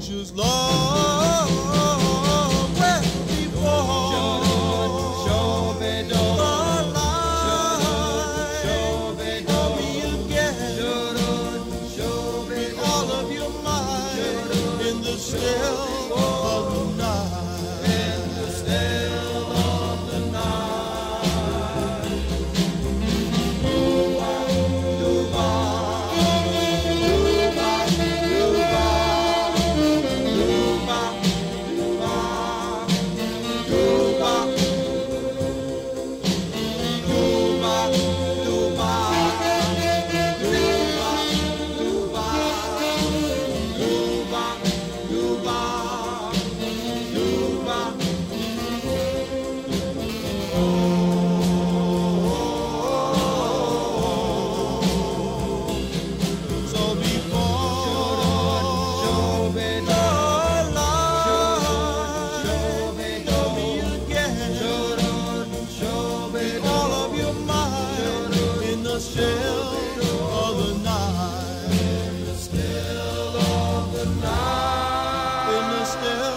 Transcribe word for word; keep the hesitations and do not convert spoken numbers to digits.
anxious love went before the light for me again. With all of your might in the still of the night. In the still of the night. Doo-ba, doo-ba, doo-ba, doo-ba, doo-ba, doo-ba, doo-ba, doo-ba, doo-ba, doo-ba, doo-ba, doo-ba, doo-ba, so before the light, show me again with all of your might in the still of the night. In the still of the night. In the still